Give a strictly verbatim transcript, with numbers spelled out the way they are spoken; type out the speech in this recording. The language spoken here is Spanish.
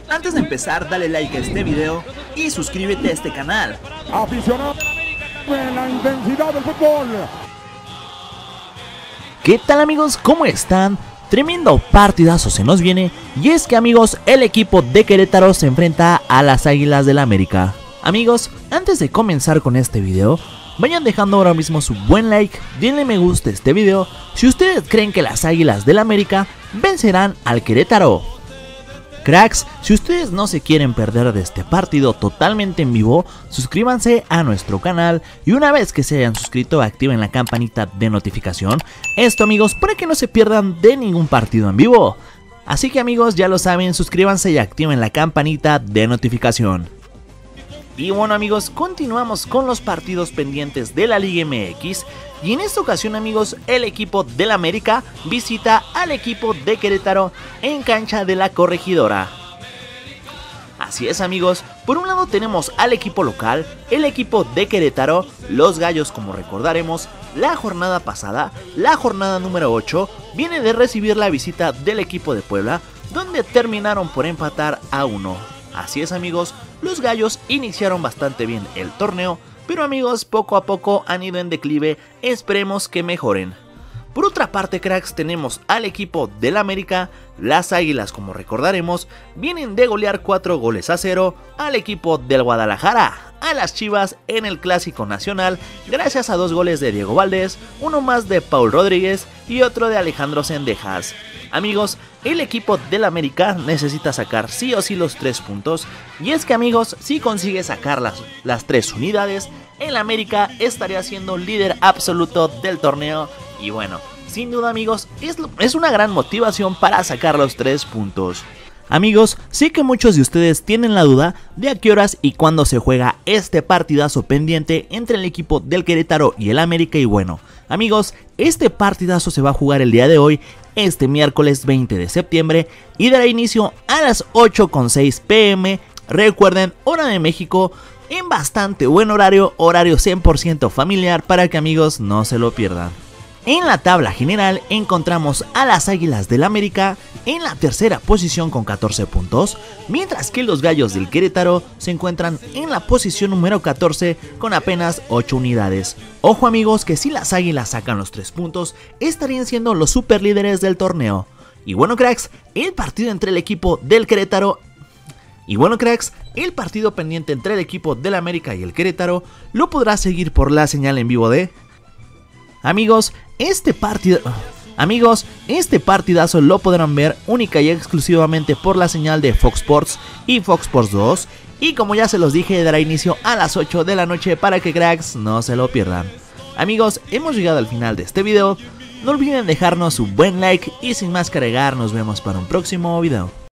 Antes de empezar, dale like a este video y suscríbete a este canal. Aficionado en la intensidad del fútbol. ¿Qué tal, amigos? ¿Cómo están? Tremendo partidazo se nos viene, y es que, amigos, el equipo de Querétaro se enfrenta a las Águilas del América. Amigos, antes de comenzar con este video, vayan dejando ahora mismo su buen like, denle me gusta a este video si ustedes creen que las Águilas del América vencerán al Querétaro. Cracks, si ustedes no se quieren perder de este partido totalmente en vivo, suscríbanse a nuestro canal y una vez que se hayan suscrito activen la campanita de notificación. Esto, amigos, para que no se pierdan de ningún partido en vivo. Así que, amigos, ya lo saben, suscríbanse y activen la campanita de notificación. Y bueno, amigos, continuamos con los partidos pendientes de la Liga M X. Y en esta ocasión, amigos, el equipo del América visita al equipo de Querétaro en cancha de la Corregidora. Así es, amigos, por un lado tenemos al equipo local, el equipo de Querétaro, los Gallos, como recordaremos, la jornada pasada, la jornada número ocho, viene de recibir la visita del equipo de Puebla, donde terminaron por empatar a uno. Así es, amigos, los Gallos iniciaron bastante bien el torneo, pero, amigos, poco a poco han ido en declive, esperemos que mejoren. Por otra parte, cracks, tenemos al equipo del América. Las Águilas, como recordaremos, vienen de golear cuatro goles a cero al equipo del Guadalajara, a las Chivas en el Clásico Nacional, gracias a dos goles de Diego Valdés, uno más de Paul Rodríguez y otro de Alejandro Sendejas. Amigos, el equipo del América necesita sacar sí o sí los tres puntos, y es que, amigos, si consigue sacar las, las tres unidades, el América estaría siendo líder absoluto del torneo, y bueno, sin duda, amigos, es, es una gran motivación para sacar los tres puntos. Amigos, sé que muchos de ustedes tienen la duda de a qué horas y cuándo se juega este partidazo pendiente entre el equipo del Querétaro y el América, y bueno, amigos, este partidazo se va a jugar el día de hoy, este miércoles veinte de septiembre, y dará inicio a las ocho con seis pm, recuerden, hora de México, en bastante buen horario, horario cien por ciento familiar para que, amigos, no se lo pierdan. En la tabla general encontramos a las Águilas del América en la tercera posición con catorce puntos, mientras que los Gallos del Querétaro se encuentran en la posición número catorce con apenas ocho unidades. Ojo, amigos, que si las Águilas sacan los tres puntos, estarían siendo los superlíderes del torneo. Y bueno, cracks, el partido entre el equipo del Querétaro Y bueno, cracks, el partido pendiente entre el equipo del América y el Querétaro lo podrás seguir por la señal en vivo de... Amigos, este partido... Amigos, este partidazo lo podrán ver única y exclusivamente por la señal de Fox Sports y Fox Sports dos. Y como ya se los dije, dará inicio a las ocho de la noche para que, cracks, no se lo pierdan. Amigos, hemos llegado al final de este video. No olviden dejarnos su buen like y sin más que agregar, nos vemos para un próximo video.